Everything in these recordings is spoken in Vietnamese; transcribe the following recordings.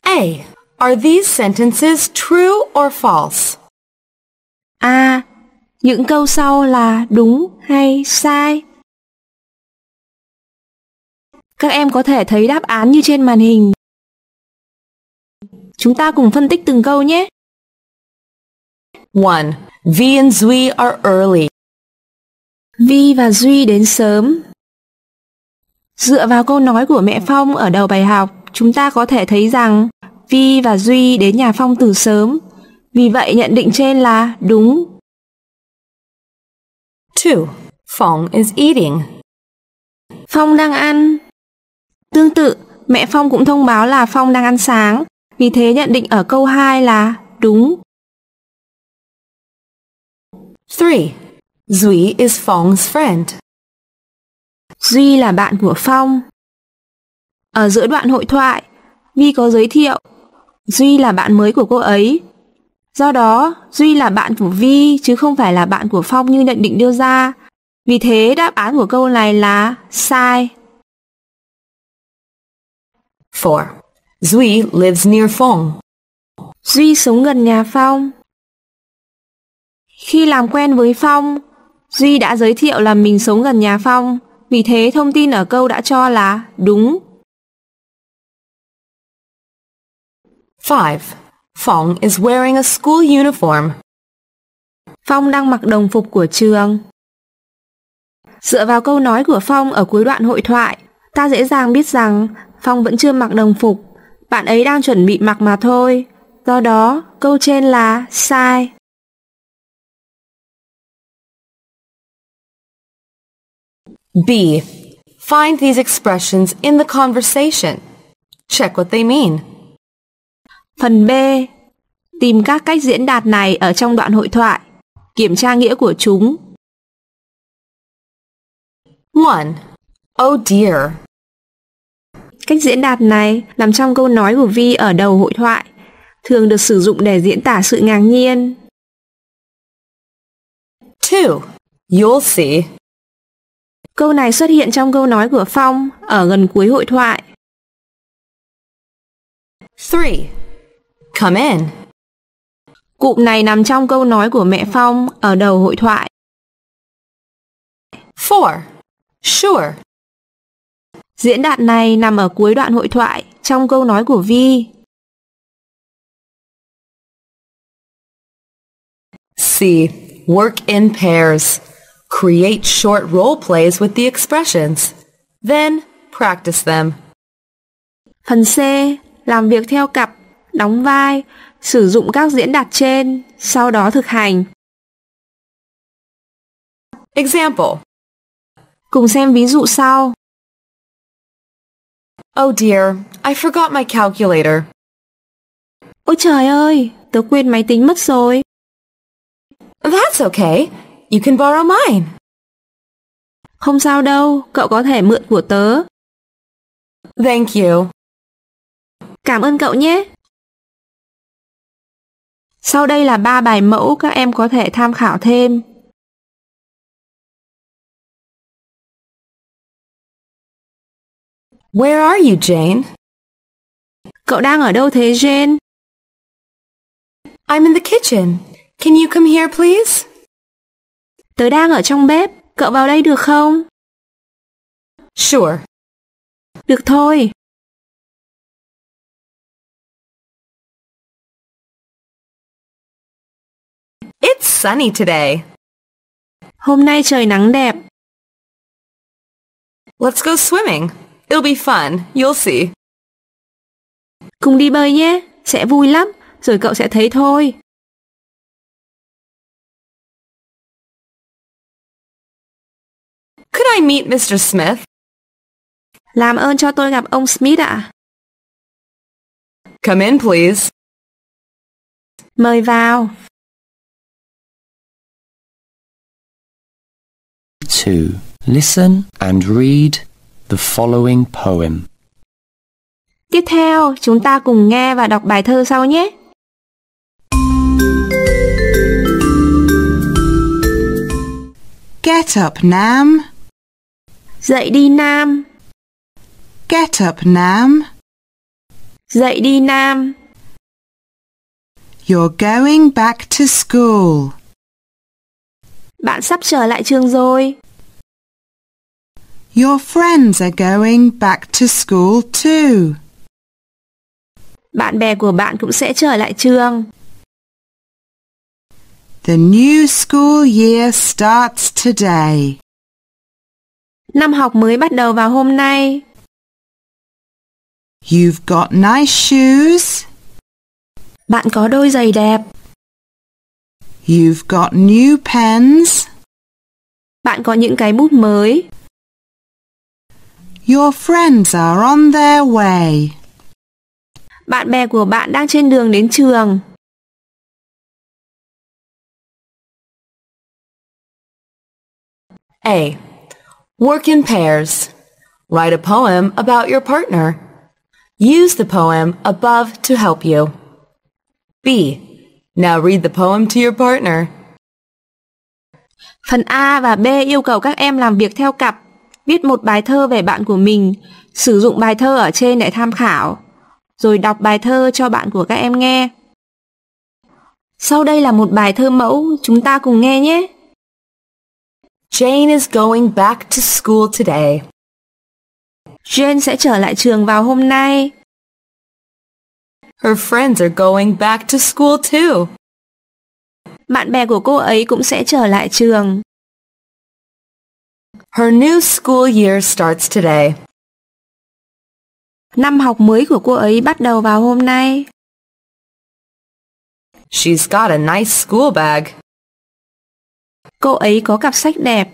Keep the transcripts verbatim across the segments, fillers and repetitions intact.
A. Are these sentences true or false? A. Những câu sau là đúng hay sai? Các em có thể thấy đáp án như trên màn hình. Chúng ta cùng phân tích từng câu nhé. one. Vi and Duy are early. Vi và Duy đến sớm. Dựa vào câu nói của mẹ Phong ở đầu bài học, chúng ta có thể thấy rằng Vi và Duy đến nhà Phong từ sớm. Vì vậy nhận định trên là đúng. two. Phong is eating. Phong đang ăn. Tương tự, mẹ Phong cũng thông báo là Phong đang ăn sáng. Vì thế nhận định ở câu hai là đúng. three. Duy is Phong friend. Duy là bạn của Phong. Ở giữa đoạn hội thoại, Vi có giới thiệu Duy là bạn mới của cô ấy. Do đó, Duy là bạn của Vi chứ không phải là bạn của Phong như nhận định đưa ra. Vì thế đáp án của câu này là sai. four. Duy lives near Phong. Duy sống gần nhà Phong. Khi làm quen với Phong, Duy đã giới thiệu là mình sống gần nhà Phong. Vì thế thông tin ở câu đã cho là đúng. five. Phong is wearing a school uniform. Phong đang mặc đồng phục của trường. Dựa vào câu nói của Phong ở cuối đoạn hội thoại, ta dễ dàng biết rằng Phong vẫn chưa mặc đồng phục. Bạn ấy đang chuẩn bị mặc mà thôi. Do đó, câu trên là sai. B. Find these expressions in the conversation. Check what they mean. Phần B. Tìm các cách diễn đạt này ở trong đoạn hội thoại. Kiểm tra nghĩa của chúng. one. Oh dear. Cách diễn đạt này nằm trong câu nói của Vi ở đầu hội thoại, thường được sử dụng để diễn tả sự ngạc nhiên. two. You'll see. Câu này xuất hiện trong câu nói của Phong ở gần cuối hội thoại. three. Come in. Cụm này nằm trong câu nói của mẹ Phong ở đầu hội thoại. four. Sure. Diễn đạt này nằm ở cuối đoạn hội thoại trong câu nói của Vi. C. Work in pairs. Create short role plays with the expressions. Then practice them. Phần C. Làm việc theo cặp, đóng vai, sử dụng các diễn đạt trên, sau đó thực hành. Example. Cùng xem ví dụ sau. Oh dear, I forgot my calculator. Ôi trời ơi, tớ quên máy tính mất rồi. That's okay. You can borrow mine. Không sao đâu, cậu có thể mượn của tớ. Thank you. Cảm ơn cậu nhé. Sau đây là ba bài mẫu các em có thể tham khảo thêm. Where are you, Jane? Cậu đang ở đâu thế, Jane? I'm in the kitchen. Can you come here, please? Tớ đang ở trong bếp. Cậu vào đây được không? Sure. Được thôi. It's sunny today. Hôm nay trời nắng đẹp. Let's go swimming. It'll be fun. You'll see. Cùng đi bơi nhé. Sẽ vui lắm. Rồi cậu sẽ thấy thôi. Could I meet mister Smith? Làm ơn cho tôi gặp ông Smith ạ. Come in, please. Mời vào. two. Listen and read the following poem. Tiếp theo, chúng ta cùng nghe và đọc bài thơ sau nhé. Get up, Nam. Dậy đi Nam. Get up, Nam. Dậy đi Nam. You're going back to school. Bạn sắp trở lại trường rồi. Your friends are going back to school too. Bạn bè của bạn cũng sẽ trở lại trường. The new school year starts today. Năm học mới bắt đầu vào hôm nay. You've got nice shoes. Bạn có đôi giày đẹp. You've got new pens. Bạn có những cái bút mới. Your friends are on their way. Bạn bè của bạn đang trên đường đến trường. A. Work in pairs. Write a poem about your partner. Use the poem above to help you. B. Now read the poem to your partner. Phần A và B yêu cầu các em làm việc theo cặp. Viết một bài thơ về bạn của mình. Sử dụng bài thơ ở trên để tham khảo. Rồi đọc bài thơ cho bạn của các em nghe. Sau đây là một bài thơ mẫu, chúng ta cùng nghe nhé. Jane is going back to school today. Jane sẽ trở lại trường vào hôm nay. Her friends are going back to school too. Bạn bè của cô ấy cũng sẽ trở lại trường. Her new school year starts today. Năm học mới của cô ấy bắt đầu vào hôm nay. She's got a nice school bag. Cô ấy có cặp sách đẹp.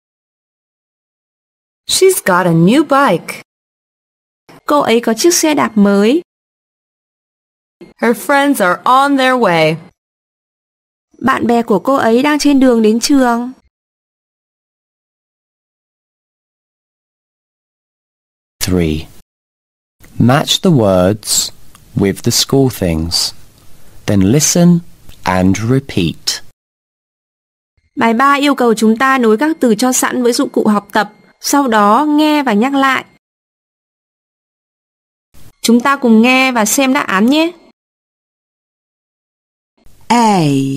She's got a new bike. Cô ấy có chiếc xe đạp mới. Her friends are on their way. Bạn bè của cô ấy đang trên đường đến trường. three. Match the words with the school things. Then listen and repeat. Bài ba yêu cầu chúng ta nối các từ cho sẵn với dụng cụ học tập, sau đó nghe và nhắc lại. Chúng ta cùng nghe và xem đáp án nhé. A.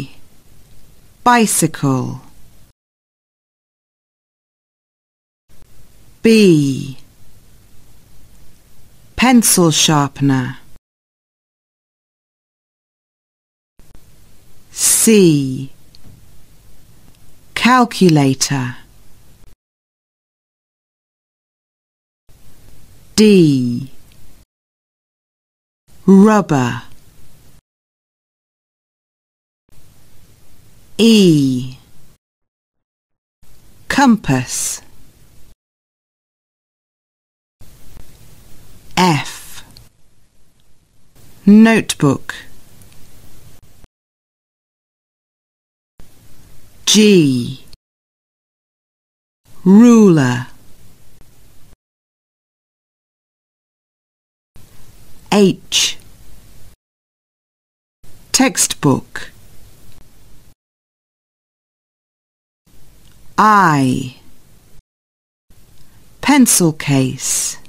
Bicycle. B. Pencil sharpener. C. Calculator. D. Rubber. E. Compass. F. Notebook. G. Ruler. H. Textbook. I. Pencil case.